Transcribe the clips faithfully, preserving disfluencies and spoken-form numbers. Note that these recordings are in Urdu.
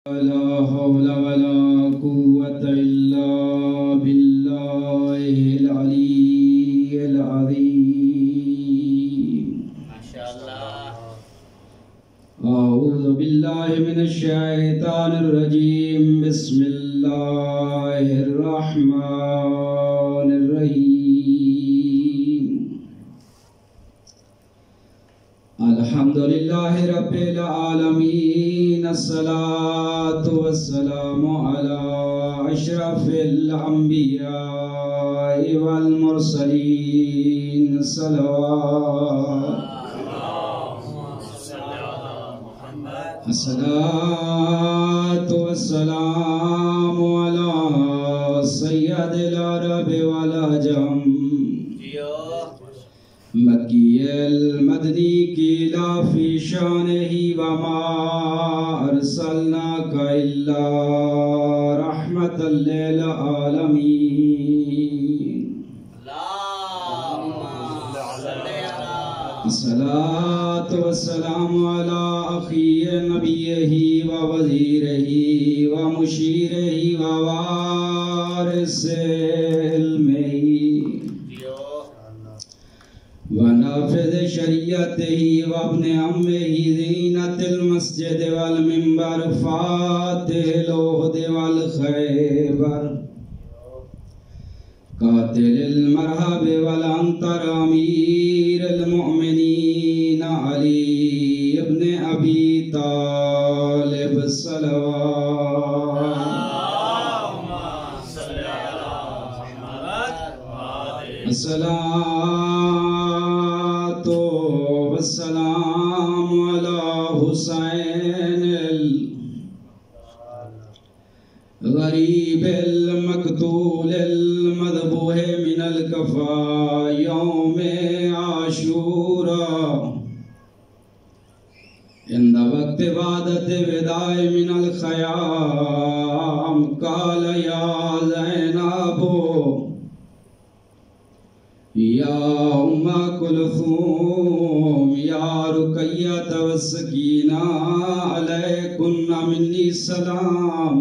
لا حول ولا قوة إلا بالله العلي العظيم. ما شاء الله. أعوذ بالله من الشيطان الرجيم. بسم الله الرحمن الرحيم. الحمد لله رب العالمين. الصلاة والسلام على أشرف الأنبياء والمرسلين. صلوات الصلاة والسلام على سيد العرب والعجم مکی المدنی کی لا فی شانہ وما ارسلناک الا رحمت للعالمین. الصلاة والسلام على أخي نبيه ووزيره ومشيره ووارث علمه ونافذ شریعته وابن عمه زینت المسجد والمنبر فاتح العہد والخیبر قاتل المرحب والعنتر امیر المؤمنین علی ابن ابی طالب. صلوات الصلاة والسلام على حسین الغریب المقتول المذبوح من الکفا یوم عاشوراء عند وقت وعدت وداع من الخیام قال یا زینب یا ام کلثوم یا رقیہ والسکینہ علیکن منی السلام.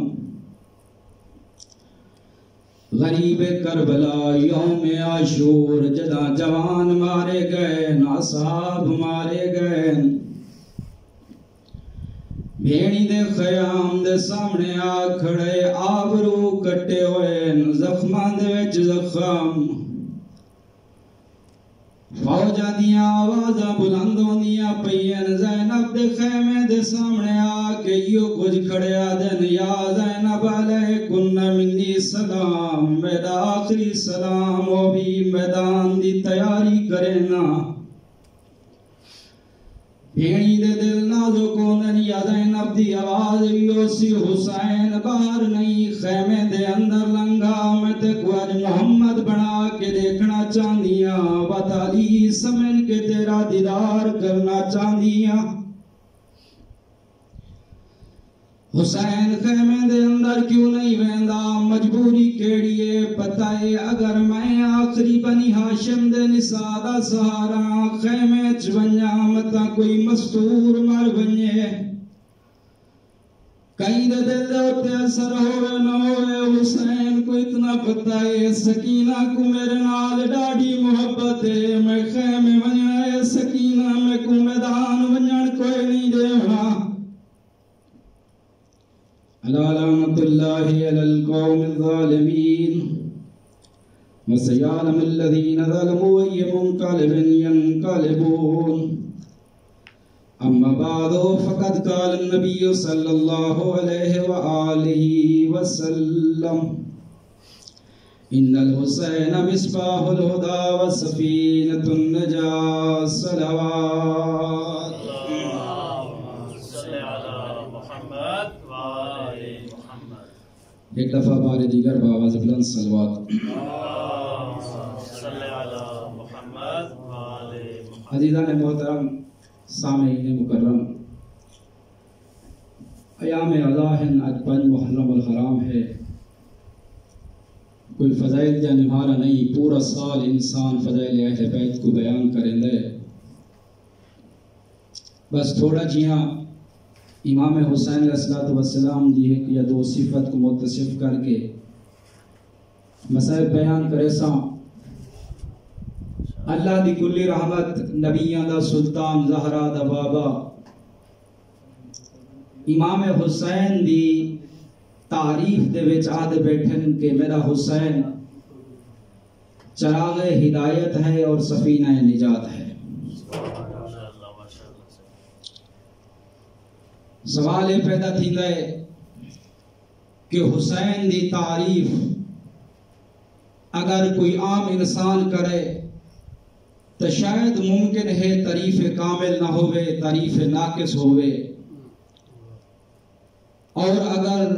غریب کربلا یوم عاشور جدا جوان مارے گئے، اصحاب مارے گئے، بھیڑی دے خیام دے سامنے آ کھڑے، آبرو کٹے ہوئے، زخمان دے وچ زخم، فوجہ دیاں آوازاں بلندوں دیاں پئین. زینب دے خیمے دے سامنے آ کے یو کچھ کھڑیا دن، یا زینب علیکن منی سلام. میرا آخری سلام وہ بھی میدان دی تیاری کرنا. بھیڑی دے دل نازو کونن یا زینب دی آواز یو سی حسین باہر نہیں خیمے دے اندر لنگا. میں تے کوج محمد بنا کے دیکھنا چاندیاں، وطالی سمجھ کے تیرا دیدار کرنا چاندیاں. حسین خیمے دے اندر کیوں نہیں ویندا؟ مجبوری کیڑی ہے پتہ ہے؟ اگر میں آخری بنی ہاشم دے نساء دا سہارا خیمے چ ونجاں متا کوئی مستور مر ونجے، کئی دے دل دے اثر ہوئے نہ ہوئے. حسین کو اتنا پتہ ہے سکینہ کو میرے نال ڈاڑی محبت ہے، میں خیمے ونجنا ہے سکینہ میں کو میدان ونجن کوئی نہیں دیونا. لعنت اللہ علی القوم الظالمین وسيعلم الذين ظلموا أي منقلب ينقلبون. أما بعد فقد قال النبي صلى الله عليه وآله وسلم إن الحسين مصباح الهدى وسفينة النجاة. صلوات ایک دفعہ بار دیگر بآواز بلند صلوات. عزیزان محترم، سامعین مکرم، ایام اضاحن اجپن محرم الحرام ہے، کوئی فضائل یا نمارہ نہیں. پورا سال انسان فضائل اہل بیت کو بیان کریں دے، بس تھوڑا جیاں امام حسین علیہ السلام دی ایک یا دو صفت کو متصف کر کے مسائل بیان کرے سا اللہ دی کلی رحمت نبیان دا سلطان زہرا دا بابا امام حسین دی تعریف دے وچ آدھے بیٹھن کہ میرا حسین چراغ ہدایت ہے اور سفینہ نجات ہے. سوال یہ پیدا تھیندا ہے کہ حسین دی تعریف اگر کوئی عام انسان کرے تو شاید ممکن ہے تعریف کامل نہ ہوئے، تعریف ناقص ہوئے. اور اگر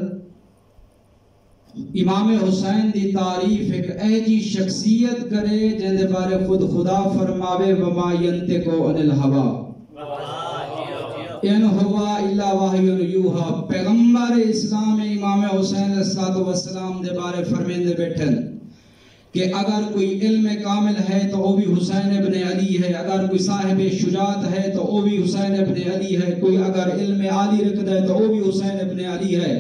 امام حسین دی تعریف ایک ایجی شخصیت کرے جن دے بارے خود خدا فرماوے وما ینطق عن الہوا ان ہوا الا وحی یوحا، پیغمبر اسلام امام حسین علیہ السلام دے بارے فرمیندے بیٹھن کہ اگر کوئی علم کامل ہے تو وہ بھی حسین ابن علی ہے، اگر کوئی صاحب شجاعت ہے تو وہ بھی حسین ابن علی ہے، کوئی اگر علم عالی رکھتا ہے تو وہ بھی حسین ابن علی ہے.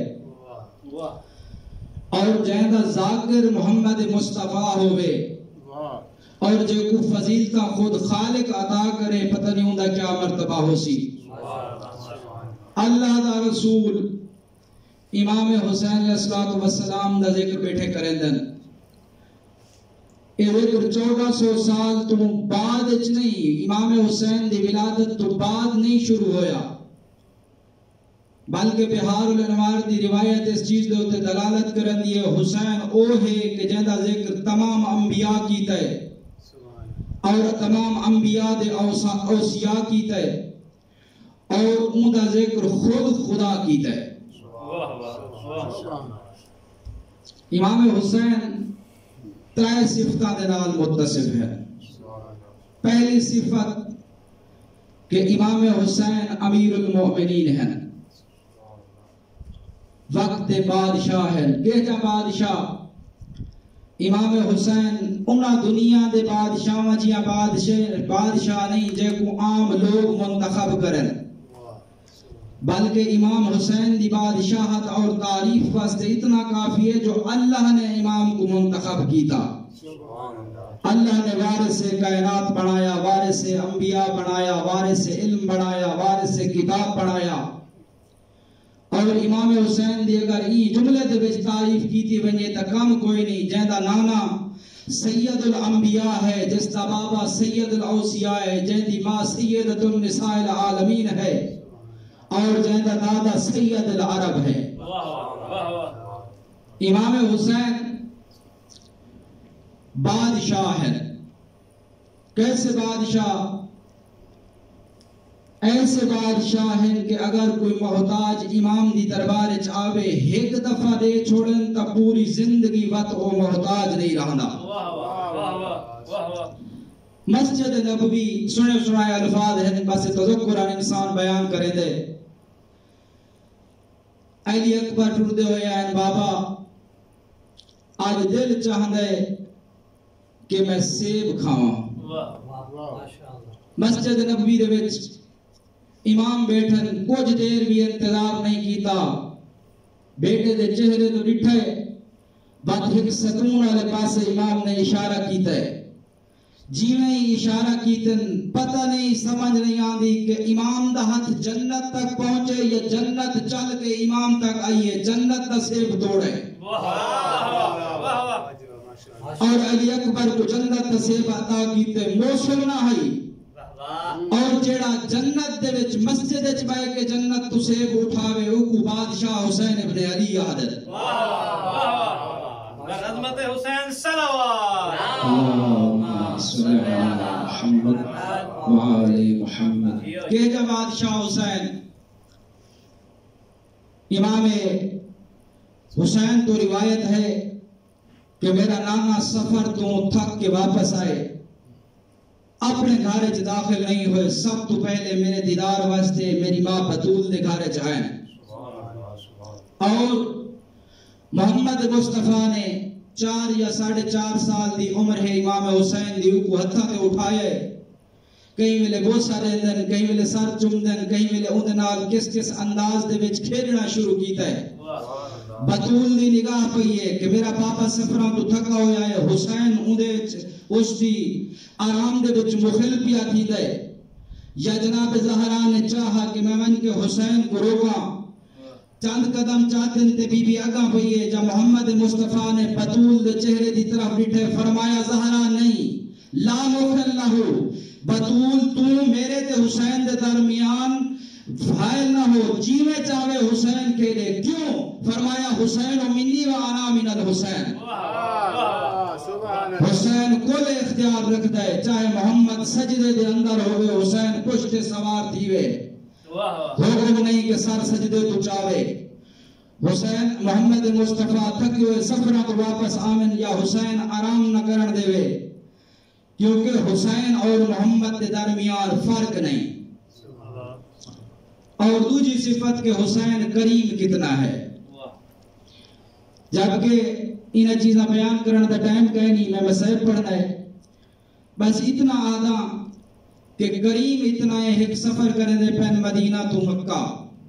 اور جہاں ذاکر محمد مصطفیٰ ہوئے اور جو کو فضیلتا خود خالق عطا کرے پتہ نہیں ہوندہ کیا مرتبہ ہو سی. اللہ دا رسول امام حسین علیہ السلام دا ذکر بیٹھے کریں دن یہ ذکر چودہ سو سال تو بعد اچ نہیں، امام حسین دی ولادت تو بعد نہیں شروع ہویا، بلکہ بہار الانوار دی روایت اس چیز دے ہوتے دلالت کرن دی حسین او ہے کہ جہاں ذکر تمام انبیاء کیتا ہے اور تمام انبیاء دے اوصیاء کیتا ہے اور ان دا ذکر خود خدا کیتا ہے. امام حسین ترائے صفتہ دے نال متصف ہے. پہلی صفت کہ امام حسین امیر المؤمنین ہیں، وقت بادشاہ ہے. کہتا بادشاہ امام حسین انہا دنیا دے بادشاہ جیاں بادشاہ بادشاہ نہیں جے کو عام لوگ منتخب کریں، بلکہ امام حسین دی بادشاہت اور تعریف واسطے اتنا کافی ہے جو اللہ نے امام کو منتخب کیتا. اللہ نے وارث کائنات بنایا، وارث انبیاء بنایا، وارث علم بنایا، وارث کتاب بنایا. اور امام حسین دی اگر ای جملے دے وچ تعریف کیتی ونجے تا کم کوئی نہیں. جہاں نانا سید الانبیاء ہے، جس دا بابا سید الاوصیاء ہے، جہاں دی ماں سیدۃ النساء العالمین ہے اور جہاں دا دادا سید العرب ہے. امام حسین بادشاہ ہے. کیسے بادشاہ؟ ایسے بادشاہ ہیں کہ اگر کوئی محتاج امام دی دربار چ آوے ایک دفعہ دے چھوڑن تا پوری زندگی وقت وہ محتاج نہیں رہنا. مسجد نبوی سنے سنائے الفاظ ہیں، بس تذکران انسان بیان کرے دے. علی اکبر ٹردے ہوئے ہیں بابا آج دل چاہندے کہ میں سیب کھاواں. مسجد نبوی دے وچ امام بیٹھن کچھ دیر بھی انتظار نہیں کیتا، بیٹے دے چہرے تو ڈٹھے بعد ایک سکون والے پاسے امام نے اشارہ کیتا ہے. جیویں ہی اشارہ کیتن پتہ نہیں سمجھ نہیں آندی کہ امام دا ہاتھ جنت تک پہنچے یا جنت چل کے امام تک آئیے، جنت دا سیب توڑے. اور علی اکبر کو جنت دا سیب عطا کیتے موصل نہ آئی. اور جیڑا جنت دے وچ مسجد وچ بیٹھ کے جنت تو سیب اٹھاوے او کو بادشاہ حسین ابن علی یاد ہے. عظمت حسین صلوات اللہم صلی علی محمد وعلی محمد. کہ جب بادشاہ حسین امام حسین تو روایت ہے کہ میرا نانا سفر تو تھک کے واپس آئے، اپنے گھر چ داخل نہیں ہوئے، سب تو پہلے میرے دیدار واسطے میری ماں بطول دے گھر چ آئے. اور محمد مصطفیٰ نے چار یا ساڑھے چار سال دی عمر ہے امام حسین دی کو ہتھا تے اٹھائے کئی ویلے بوسا دے دن کئی ویلے سر چم دن کئی ویلے اون دے نال کس کس انداز دے وچ کھیلنا شروع کیتا ہے بطول دی نگاہ پئی ہے کہ میرا پاپا سفراں تو تھکا ہویا ہے حسین اون دے اس دی آرام دے وچ مخل پیا تھی دے یا جناب زہرا نے چاہا کہ میں من کے حسین کو روکا چند قدم چاہتے تے بی بی اگاں پئی ہے جب محمد مصطفیٰ نے بطول دے چہرے دی طرف ڈٹھے فرمایا زہرا نہیں لا مخل لہو بطول تو میرے تے حسین دے درمیان فائل نہ ہو جیوے چاہے حسین کے لئے کیوں فرمایا حسین و منی و آنا من الحسین حسین کل اختیار رکھتا ہے چاہے محمد سجدے دے اندر ہوئے حسین پشت سوار تھیوے ہوگو نہیں کہ سر سجدے تو چاہے حسین محمد مصطفیٰ تھکی ہوئے سفرہ کو واپس آمن یا حسین آرام نہ کرن دے وے کیونکہ حسین اور محمد دے درمیان فرق نہیں اور دوجی صفت کہ حسین کریم کتنا ہے جبکہ انہیں چیزاں بیان کرنے دا ٹائم کہے نہیں میں مسائب پڑھنا ہے بس اتنا آدھا کہ کریم اتنا ہے ایک سفر کرنے دے پہن مدینہ تو مکہ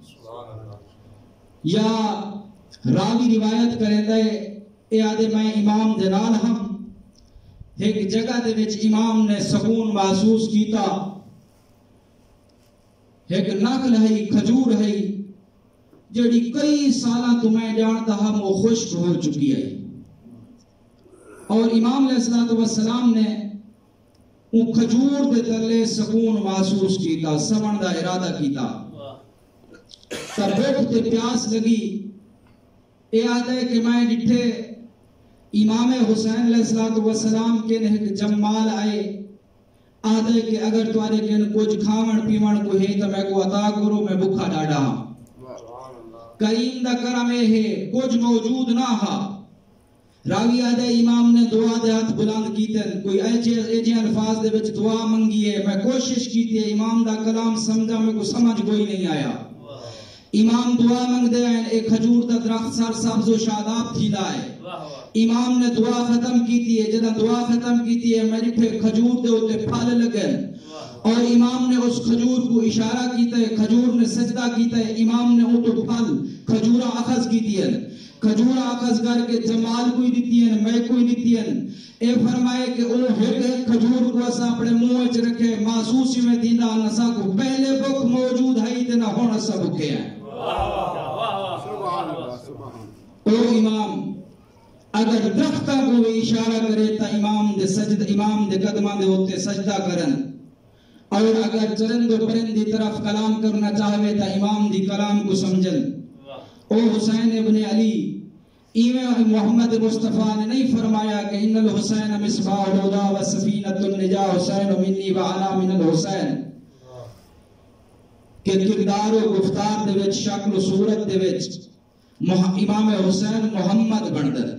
یا راوی روایت کرنے دے اے آدھے میں امام دنال ہم ایک جگہ دے وچ امام نے سکون محسوس کیتا ایک نقل ہے کھجور ہے جڑی کئی سالہ تمہیں جانتا ہم وہ خشک ہو چکی ہے اور امام علیہ السلام نے وہ کھجور دے تلے سکون محسوس کیتا سمن دا ارادہ کیتا تب بھوک تے پیاس لگی اے آدھے کہ میں ڈٹھے امام حسین علیہ السلام کے نے جمال آئے آدھے کہ اگر توارے کن کچھ کھاون پیون کو ہے تو میں کو عطا کرو میں بکھا ڈاڑا کریم دا کرم ہے کچھ موجود نہ ہا راوی آدھے امام نے دعا دے ہاتھ بلند کیتن کوئی ایجے الفاظ دے وچ دعا منگی ہے میں کوشش کیتی ہے امام دا کلام سمجھا میں کو سمجھ کوئی نہیں آیا امام دعا منگ دے ہیں ایک کھجور دا درخت سر سبز و شاداب تھی دائے امام نے دعا ختم کیتی ہے جنہاں دعا ختم کیتی ہے میری پھر کھجور دے ہوتے پھال لگن اور امام نے اس کھجور کو اشارہ کیتا ہے کھجور نے سجدہ کیتا ہے امام نے وہ تو پھل کھجورہ اخذ کیتی ہے کھجورہ اخذ کر کے جمال کوئی دیتی ہے میں کوئی دیتی ہے اے فرمائے کہ او ایک کھجور کو اسا اپنے منہ وچ رکھے محسوسی میں دینا نسا کو پہلے بک موجود ہے تے نہ ہونا سب کے ہیں او امام اگر درختہ کو اشارہ کرے تا امام دے سجد امام دے قدمہ دے ہوتے سجدہ کرن اور اگر چرند و پرند دی طرف کلام کرنا چاہوے تا امام دی کلام کو سمجھن او حسین ابن علی ایویں محمد مصطفیٰ نے نہیں فرمایا کہ ان الحسین مصباح الہدا و سفینۃ النجا حسین منی و انا من الحسین کہ کردار و گفتار دے وچ شکل و صورت دے وچ امام حسین محمد بندر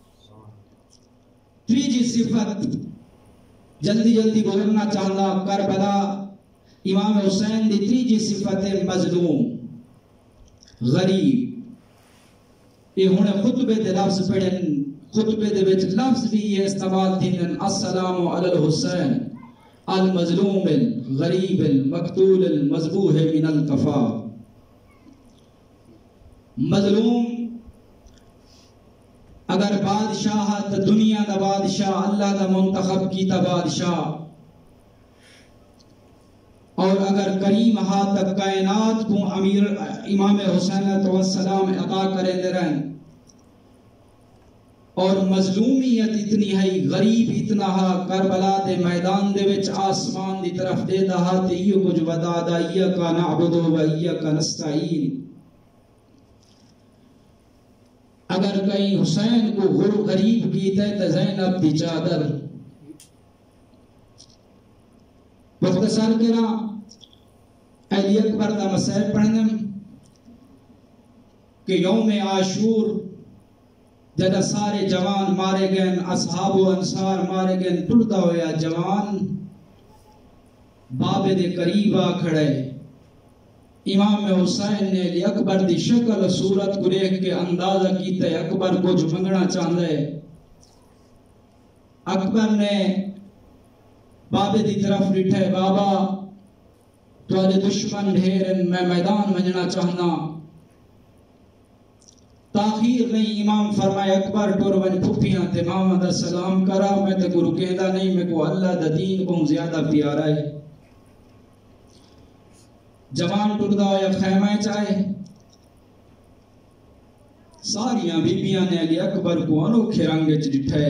تیجی صفت جلدی جلدی گزرنا چاہنا کربلا امام حسین دی تیجی صفت مظلوم غریب یہ ہونے خطبے دے لفظ پڑھن خطبے دے وچ لفظ بھی یہ استعمال تھینن السلام علی الحسین المظلوم الغریب المقتول المذبوح من القفا مظلوم اگر بادشاہ تا دنیا دا بادشاہ اللہ دا منتخب کی تا بادشاہ اور اگر کریم ہاتھ تک کائنات کو امیر امام حسین علیہ السلام عطا کرے دے رہن اور مظلومیت اتنی ہے غریب اتنا ہا کربلا دے میدان دے وچ آسمان دی طرف دے دہا تے یہ کچھ ودا دا ایکا نعبدو و ایکا نستعین اگر کہیں حسین کو غریب کیتا ہے تو زینب دی چادر مختصر کرا علی اکبر دا مسائل پڑھنم کہ یوم عاشور جدہ سارے جوان مارے گئن اصحاب و انصار مارے گئن ٹرتا ہویا جوان بابے دے قریبا کھڑے امام حسین نے علی اکبر دی شکل صورت کو دیکھ کے اندازہ کیتا ہے اکبر کو جو منگنا چاہتا ہے اکبر نے بابے دی طرف ڈٹھے بابا تواڈے دشمن ڈھیر میں میدان وجنا چاہنا تاخیر نہیں امام فرمائے اکبر ٹور ون پھپیاں تے ماما دا سلام کرا میں تے گرو کہندا نہیں میں کو اللہ دا دین کو زیادہ پیارا ہے جوان ٹردا ہویا خیمہ چاہے ساریاں بیبیاں نے علی اکبر کو انوکھے رنگ وچ ڈٹھے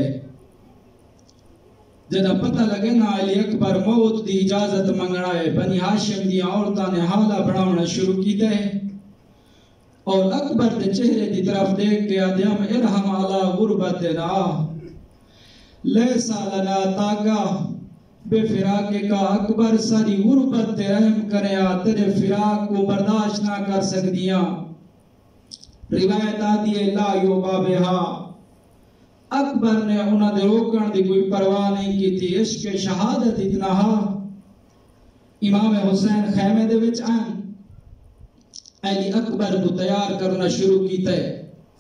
جدا پتہ لگے نا علی اکبر موت دی اجازت منگنا ہے بنی ہاشم دی عورتاں نے حالہ بڑھاونا شروع کیتے اور اکبر دے چہرے دی طرف دیکھ کے آدم ارحم علی غربتنا لیسا لنا تاکا بے فراق کا اکبر ساری غربت تے رحم کرے آ تیرے فراق کو برداشت نہ کر سکدیاں روایت آتی ہے لا یوبا بہا اکبر نے انہاں دے روکن دی کوئی پرواہ نہیں کی تھی عشق شہادت اتنا ہا امام حسین خیمے دے وچ آئیں علی اکبر کو تیار کرنا شروع کیتا ہے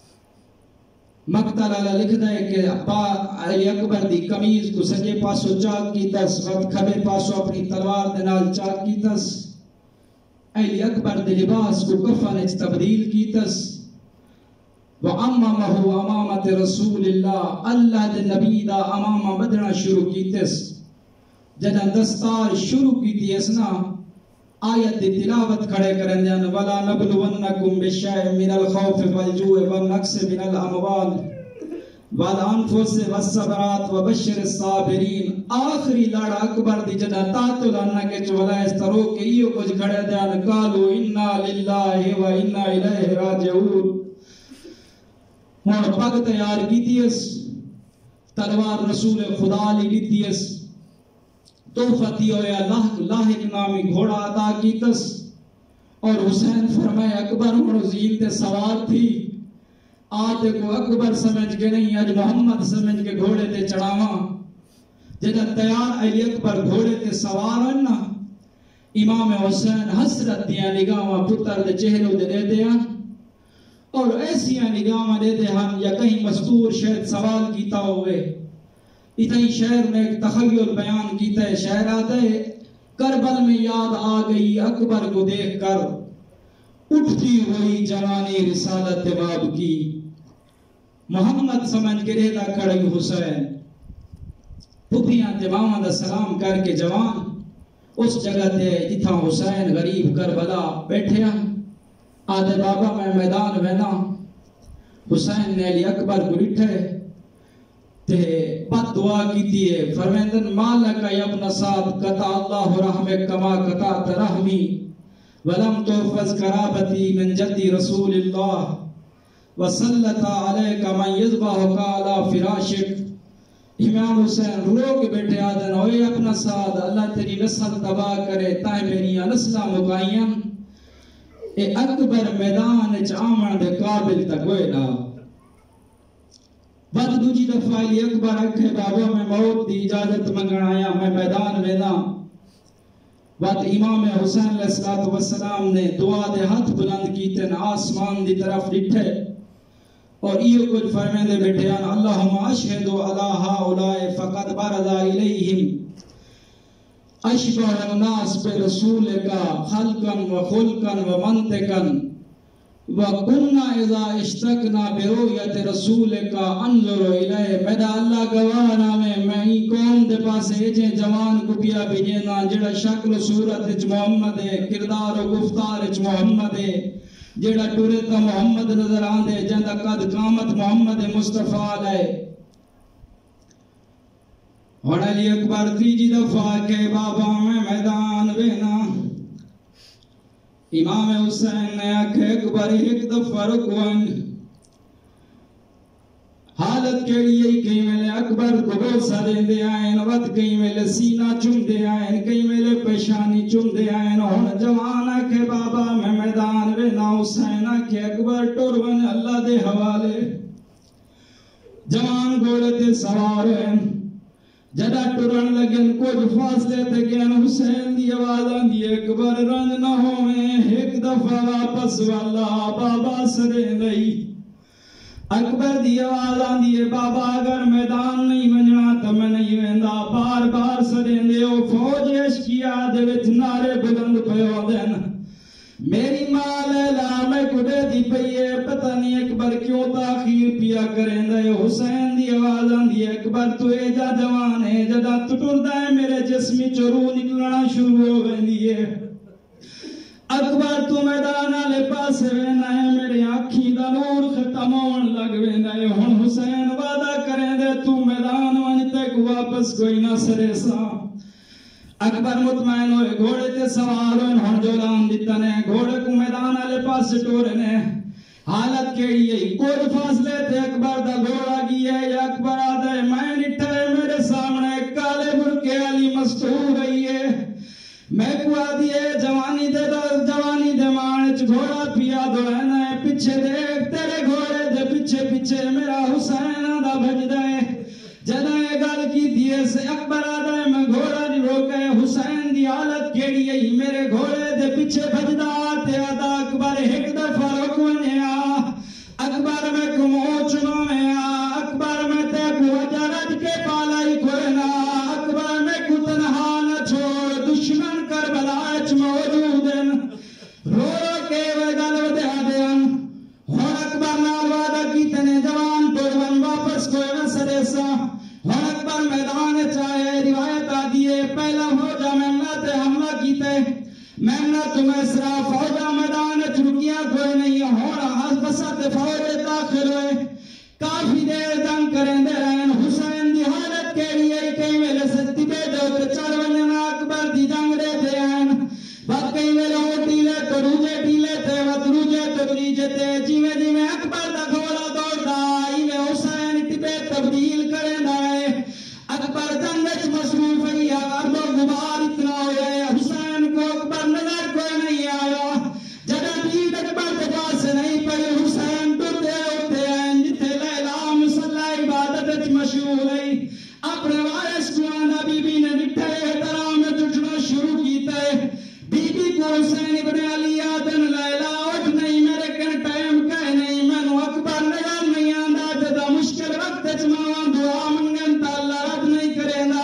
مقتل اللہ لکھتا ہے کہ علی اکبر دی کمیز کو سجے پاسو چاک کیتا اس وقت کھبے پاسو اپنی تلوار دے نال چاک کیتا علی اکبر دی لباس کو کفن اچ تبدیل کیتا وَأَمَّمَهُ أَمَامَةِ رَسُولِ اللَّهِ اللہ دے نبی دا امامہ بدنا شروع کیتس جدہ دستار شروع کیتی اسنا آیت دی تلاوت کھڑے کرن دیان وَلَا نَبْلُوَنَّكُمْ بِشَيْءٍ مِنَ الْخَوْفِ وَالْجُوعِ وَالنَّقْصِ مِنَ الْأَمْوَالِ وَالْأَنفُسِ وَالصَّبْرَاتِ وَبَشِّرِ الصَّابِرِينَ آخری لڑ اکبر دی جدہ تاتو لانہ کے چولا اس طرح کے ایو کچھ کھڑے دیان قالوا اِنَّا لِلَّهِ وَإِنَّا إِلَيْهِ رَاجِعُونَ ہون پگ تیار کیتی اس تلوار رسول خدا لی لیتی اس توفتی ہویا لاحق لاحق نامی گھوڑا عطا کیتس اور حسین فرمائے اکبر ہون زین تے سوار تھی آتے کو اکبر سمجھ کے نہیں اج محمد سمجھ کے گھوڑے تے چڑھاواں جدہ تیار علی اکبر گھوڑے تے سوار ہونا امام حسین حسرت دیا نگاہاں پتر دے چہروں دے دے دیا اور ایسیاں نگاہاں دے دے ہم یا کہیں مستور شاید سوال کیتا ہوئے اتنی شہر میں ایک تخیل بیان کیتا ہے شہر آتا ہے کربل میں یاد آ گئی اکبر کو دیکھ کر اٹھتی ہوئی جوانی رسالت باب کی محمد سمجھ کے رہتا کھڑی حسین پھپیاں تمامہ دا سلام کر کے جوان اس جگہ تے جتھا حسین غریب کربلا بیٹھے ہیں آدھے بابا میں میدان وینا حسین نے علی اکبر کو لٹھے تے بد دعا کی دیئے فرمیندن مالکا یبن سعد قطع اللہ رحمک کما قطعت رحمی ولم تحفظ کرابتی من جدی رسول اللہ وسلطا علیکا من یذبہکا علی فراشک امام حسین رو کے بیٹھے آدھن ہوئے اپنا سعد اللہ تیری نسل تباہ کرے تائیں میری نسلہ مکائیاں اے اکبر میدان چامن دے قابل تک ہوئے نا بات دوجی دفعہ علی اکبر اکھے بابا میں موت دی اجازت منگن آیا میں میدان وینا بات امام حسین علیہ السلام نے دعا دے ہاتھ بلند کیتے آسمان دی طرف ڈٹھے اور ایو کچھ فرمین دے بیٹھیان اللہم اشہدو علی ہاؤلائی فقد برزا الیہم اشبہ الناس پہ رسول کا خلقاً و خلقاً و منطقاً وَقُنَّا اِذَا اشْتَقْنَا بِرُوْيَةِ رَسُولِ کا انظر الیہ میڈا اللہ گوانا میں میں ہی قوم دے پاسے ایجے جوان کو پیا بھیجینا جڑا شکل و صورت اچ محمد ہے کردار و گفتار اچ محمد ہے جڑا ٹورتا محمد نظر آن دے جندہ قد قامت محمد مصطفیٰ علیہ اور علی اکبر تیجی دفعہ کے بابا میں میدان بینا امام حسین نے آکھے اکبر ایک دفعہ رکوان حالت کے لیے کئی ملے اکبر کو بوسہ دے دے آئین وقت کئی ملے سینہ چم دے آئین کئی ملے پیشانی چم دے آئین اور جوان آکھے بابا میں میدان بینا حسین آکھے اکبر ٹورون اللہ دے حوالے جوان گوڑے تے سوار ہیں جدا ٹرن لگن کچھ فاصلے تے گین حسین دی آوازاں دی اکبر رنج نہ ہوئے ایک دفعہ واپس والا بابا سرے نہیں اکبر دی آواز آندی ہے بابا اگر میدان نہیں منجنا تو میں نہیں ویندا بار بار سدیندے ہو فوج عشقیہ دے وچ نعرے بلند پیو دین میری ماں لیلا میں کڈے دی پئی ہے پتہ نہیں اکبر کیوں تاخیر پیا کریندا ہے حسین دی آواز آندی ہے اکبر تو اے جا جوان ہے جدا تو ٹردا ہے میرے جسمی چ روح نکلنا شروع ہو ویندی ہے اکبر تو میدان والے پاسے وینا ہے میرے آنکھیں دا نور ختم ہون لگ ویندا ہے ہن حسین وعدہ کریں دے تو میدان ون تک واپس کوئی نہ سرے سا اکبر مطمئن ہوئے گھوڑے تے سوار ہوئے ہن جو لان دیتا نے گھوڑے کو میدان والے پاسے ٹورے نے حالت کیڑی ہے کوئی فاصلے تے اکبر دا گھوڑا گیا ہے یا اکبر آدھا ہے میں نٹھے میرے سامنے کالے برکے والی مستور گئی ہے میں کو آدھی ہے جوانی دے جوانی دے مانچ گھوڑا پیا دوڑنا ہے پیچھے دیکھ تیرے گھوڑے دے پیچھے پیچھے میرا حسین دا بھجدا ہے جدا یہ گل کی دیے سے اکبر آدھا ہے میں گھوڑا نہیں روکے حسین دی حالت کیڑی ہے میرے گھوڑے دے پیچھے بھجدا تے آدھا اکبر ایک دفعہ رکونے آ اکبر میں کو موچنو میں آ اکبر میں تے کو اجرد کے پالائی کوئی نہ اکبر میں کو تنہا نہ چھوڑ دشمن کربلا اچ موجود ہیں رو رو کے وہ گل دے دین ہن اکبر نال وعدہ کیتے نے جوان ٹرون واپس کوئی نہ سرے سا ہن اکبر میدان چاہے روایت آدھی ہے پہلا فوجا میمنہ تے حملہ کیتے میمنہ تمہیں سرا فوجا میدان چ رکیا کوئی نہیں ہن ہس بسا تے فوج داخل ہوئے کافی دیر جنگ کریں دے رہن حسین دی حالت کیڑی ہے کئی ویلے سستی بے دو تے چار ونجنا اکبر دی جنگ دے دے ہیں بات کئی ویلے او ٹیلے تو روجے ٹیلے تے وط روجے تو دریجے تے جیویں جیویں اکبر دا گھوڑا دوڑدا ایویں حسین ٹپے تبدیل کریں دائے اکبر جنگ وچ مصروف ہے یا گرد و غبار اتنا ہو جائے حسین کو اکبر نظر کوئی نہیں آیا جگہ دید اکبر دے پاس نہیں پئی حسین ٹر دے ہوتے ہیں جتھے لیلا مسلح عبادت وچ مشہور ہے اپنے وارث کو آندا بی بی نے ڈٹھے احترام میں اٹھنا شروع کیتا ہے بی بی کو حسین ابن علی آدن لیلا اٹھ نہیں میرے کن ٹائم کہے نہیں مینو اکبر نظر نہیں آندا جدا مشکل وقت وچ ماں دعا منگن تا اللہ رد نہیں کرے گا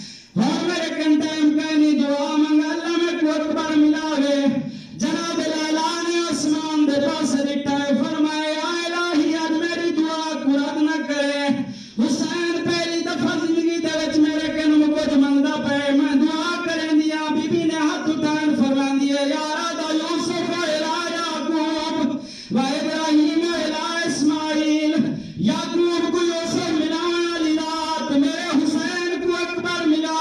ہن میرے کن ٹائم کہے نہیں دعا منگ اللہ میں کو اکبر ملاوے جناب لیلا نے آسمان دے پاس ڈٹھا ہے فرمایا الہی اج میری دعا کو رد نہ کرے حسین پہلی دفعہ زندگی دے وچ میرے کن کچھ منگدا پے میں دعا کریں دیا بی بی نے ہاتھ اٹھائے فرمان دیے یا رادا یوسف و الہ یعقوب و ابراہیم و الہ اسماعیل یعقوب کو یوسف ملا علی رات میرے حسین کو اکبر ملا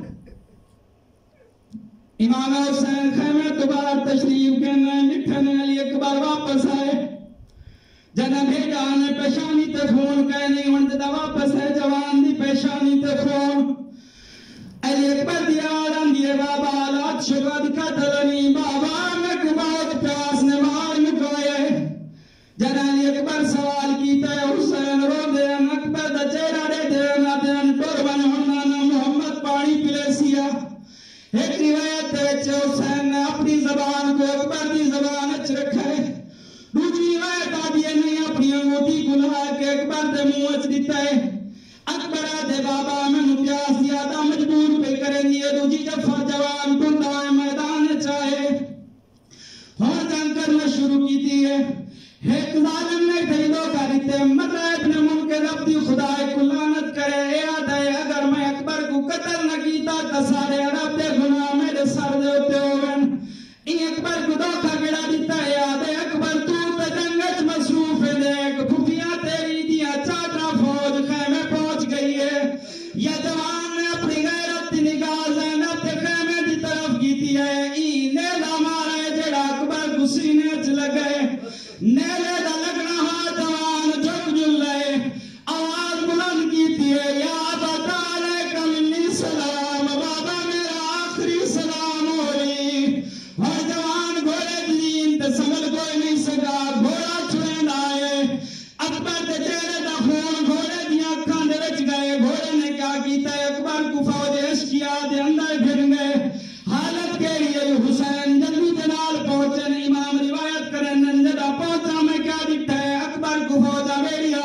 امام حسین خیمے دوبارہ تشریف کہنے نٹھنے علی اکبر واپس آئے جنہ بھیجا نے پیشانی تے خون کہنے وندہ واپس ہے جوان دی پیشانی تے خون علی اکبر دی آرام دیے بابا لات شکد کا دلنی بابا میں کو بہت پیاس نے مار مکوئے جنہ علی اکبر سوال کیتا ہے حسین رو دے اکبر دا چہرہ دے دے نا دین قربان ہنانا محمد پانی پلے سیا ایک روایت وچ حسین نے اپنی زبان کو اکبر دی زبان وچ رکھا ہے دوسری روایت آدھی ہے نہیں اپنی انگوٹھی کو لگا کے اکبر دے منہ وچ دیتا ہے اکبر آدھے بابا میں نو پیاس زیادہ مجبور پہ کریں دیے دوجی جفا جوان ٹنڈا ہے میدان چاہے ہون جان کرنا شروع کی تھی ہے ایک ظالم نے دھیدو کریتے مرہ ابن منکر ربی خدا کو لعنت کرے اے آدھے اگر میں اکبر کو قتل نہ کیتا تا سارے عرب دے گناہ میرے سر دے ہوتے ہوگن این اکبر کو دھوکا گڑا دیتا ہے آدھے اکبر تو تے جنگت مصروف ہے دیکھ پھوپیاں تیری دیا چادرہ فوج خیمے پہنچ گئی ہے یا جوان نے اپنی غیرت دی نگاہ زینب تے خیمے دی طرف کیتی ہے ای نیلا مارا ہے جڑا اکبر کو سینے چ لگے نیلے دا لگنا ہا جوان جھک جل لے آواز بلند کیتی ہے یا ابا علیکم منی سلام بابا میرا آخری سلام ہوئی اور جوان گھوڑے دین تے سنبھل کوئی نہیں سکا گھوڑا چھوڑیں آئے اکبر تے چہرے دا خون گھوڑے دیاں اکھاں دے وچ گئے گھوڑے نے کیا کیتا ہے اکبر کو فوج عشقیہ دے اندر پھر گئے حالت کے لیے حسین جلدی دے نال پہنچے امام روایت کرن جدا پہنچا میں کیا دکھتا ہے اکبر کو فوجا میری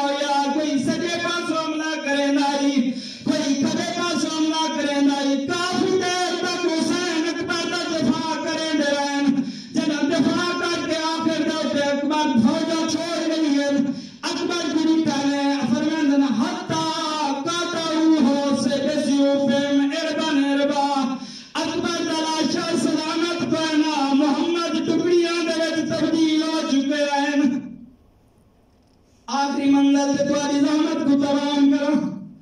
آخری منزل تے تمہاری زحمت کو تمام کرو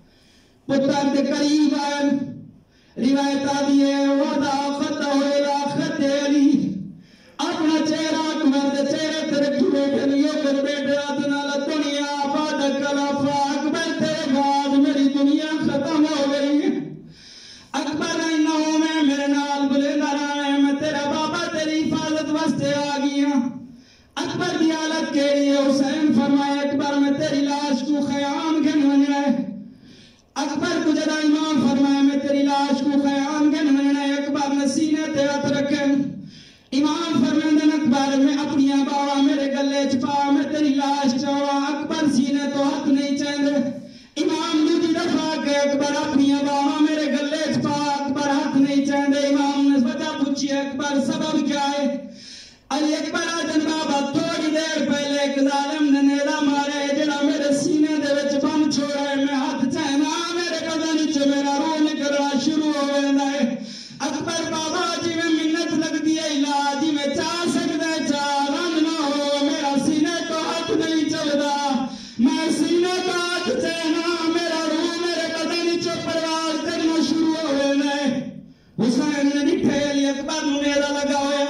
پتر دے قریب آئے روایت آدھی ہے وعدہ خطہ ہوئے لا خط علی اپنا چہرہ اکبر دے چہرے ترکی بیٹھے لیو کر بیٹھے آدھنا دنیا بعد کلافہ اکبر تیرے بعد میری دنیا ختم ہو گئی ہے اکبر انہوں میں میرے نال بلے نرائے میں تیرا بابا تیری حفاظت واسطے آ گیا اکبر دی حالت کے لیے حسین فرمائے اکبر میں تیری لاش کو خیام گھن ونیا ہے اکبر کو جدا امام فرمائے میں تیری لاش کو خیام گھن ونیا ہے اکبر نے سینے تے ہاتھ رکھے امام فرمیندن اکبر میں اپنی باوا میرے گلے چپا میں تیری لاش چاوا اکبر سینے تو ہاتھ نہیں چاہندے امام دوسری دفعہ کہ اکبر اپنی باوا میرے گلے چپا اکبر ہاتھ نہیں چاہندے امام نے وجہ پوچھی اکبر سبب کیا ہے علی اکبر آدن بابا تھوڑی دیر پہلے ایک ظالم نے نیلا مارے جڑا میرے سینے دے وچ بم چھوڑے میں ہاتھ چاہنا میرے بدن وچ میرا روح نکلنا شروع ہو ویندا ہے اکبر بابا جی میں منت لگدی ہے علاج میں چاہ سکدا چاہ رن نہ ہو میرا سینے تو ہاتھ نہیں چلدا میں سینے تو ہاتھ چاہنا میرا روح میرے بدن وچ پرواز کرنا شروع ہو ویندا ہے حسین نے ڈٹھے علی اکبر نوں نیلا لگا ہویا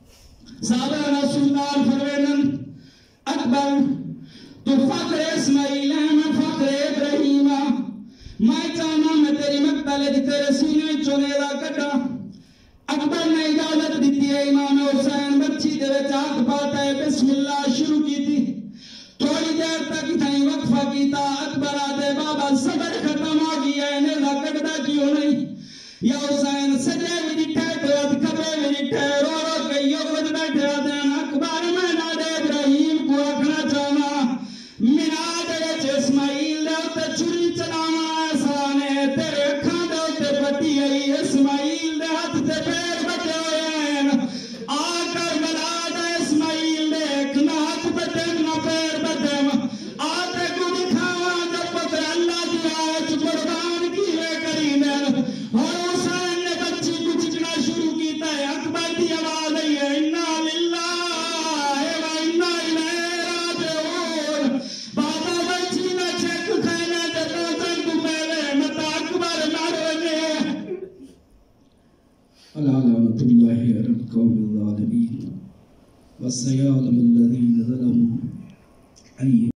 صحابہ سلطان فروینن اکبر تو فخر اسماعیل ہے میں فخر ابراہیم میں چاہنا میں تیری مقتل جی تیرے سینے چونیلا کٹا اکبر نے اجازت دیتی ہے امام حسین بچی دے وچ ہاتھ پاتا ہے بسم اللہ شروع کی تھی تھوڑی دیر تک تھیں وقفہ کیتا اکبر آدھے بابا صبر ختم ہو گیا ہے نیلا کٹدا کیوں نہیں یا حسین سجے بھی ڈٹھے تو اد کھبے بھی ڈٹھے رو رو کے یو کچھ بیٹھے آتے ہیں اکبر میں ناد ابراہیم کو رکھنا چاہنا مناد وچ اسماعیل دے تے چھری چلاواں احسانے تیرے اکھاں دے تے پٹی آئی اسماعیل دے ہاتھ تے پیر بچے ہوئے ہیں آ کر بلا دے اسماعیل دے ایک نہ ہاتھ بچے نہ پیر بچے آ تے کو دکھاواں جو پتر اللہ دی راہ وچ قربان کیویں کریندے اور حسین نے بچی کو چچنا شروع کیتا ہے اکبر دی آواز آئی ہے انا للہ و انا الیہ راجعون بابا بچی نہ چیک کھانا تے روزن کو پہلے متا اکبر نہ رونے الا لعنت اللہ علی القوم الظالمین والسيعلم الذين ظلموا أي